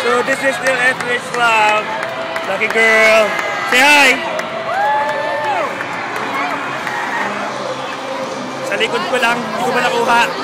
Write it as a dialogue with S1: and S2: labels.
S1: So this is still Etheridge Club. Lucky girl. Say hi! Sa likod ko lang, hindi ko ba nakuha?